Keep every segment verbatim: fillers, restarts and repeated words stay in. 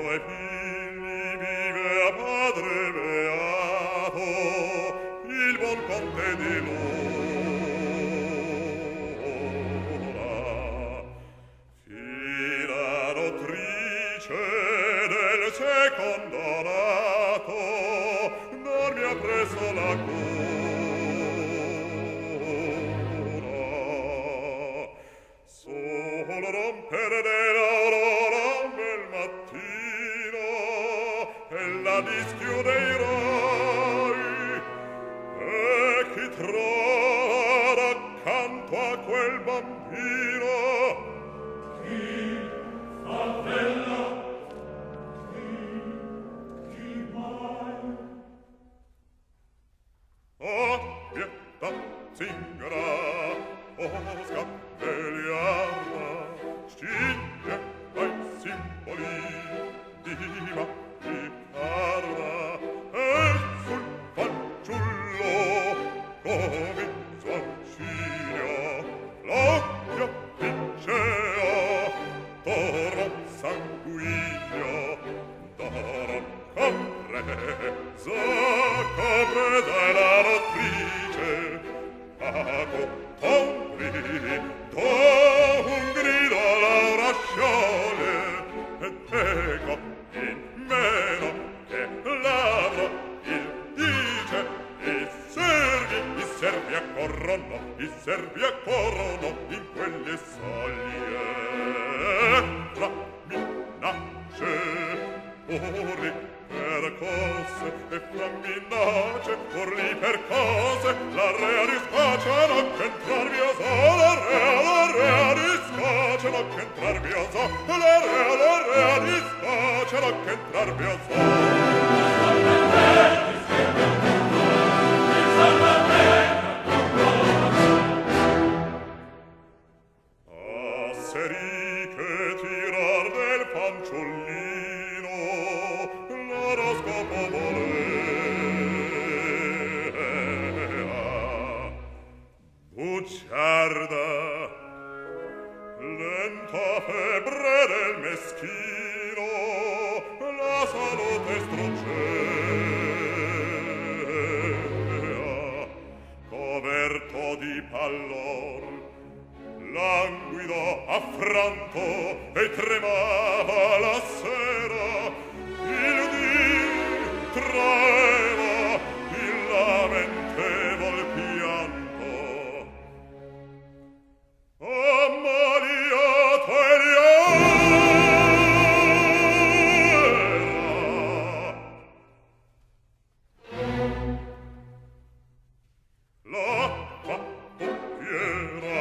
due figli vive a padre beato, il buon conte di Luna. Fila nottrice del secondo nato, non mi ha preso la cura. Solo rompere dell'aurora un bel mattino e la dischiude i rai, e chi trova accanto a quel bambino chi fa bella, chi, chi mai? Oh, pietà, zingara, oh, scappeliana, sciglie ai simboli di Maricarda, e sul fanciullo cominciò a ciglio l'occhio piccea, d'oro sanguigno, d'oro compresa, compresa è la nottrice, pago tombri, do un grido all'aura sciole, e ecco in meno che ladro il dice, i servi, i servi accorrono, i servi accorrono in quelle soglie. Tra minacce, urli percosse, e fra minacce, urli percosse, la rea discacciano che entrar via so, la rea, la rea discacciano che entrar via so, la rea, la rea discacciano che entrar via so. Asseriche tirar del fanciullino l'oroscopo volea. Bugiarda, lenta febbre del meschino, la salute struggea. Coverto di pallor, languido, affranto, e tremava la sera, il dì traeva il lamentevol pianto. Ammaliato Eliera, la pappiera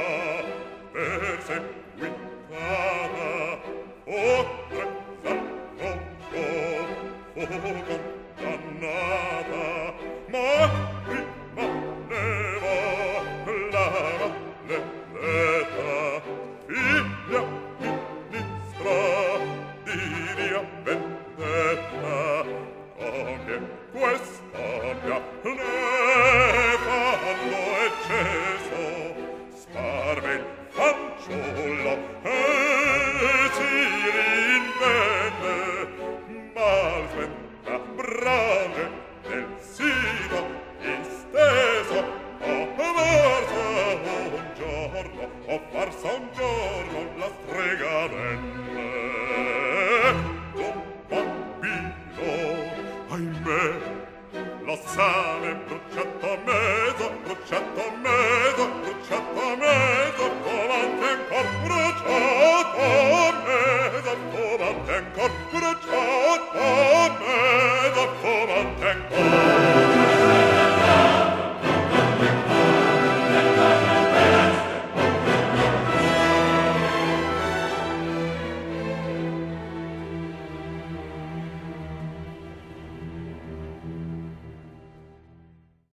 perseguitata, oltre s'arroccò, fu condannata, ma rimaneva la Valletta, figlia ministra di Diabetta.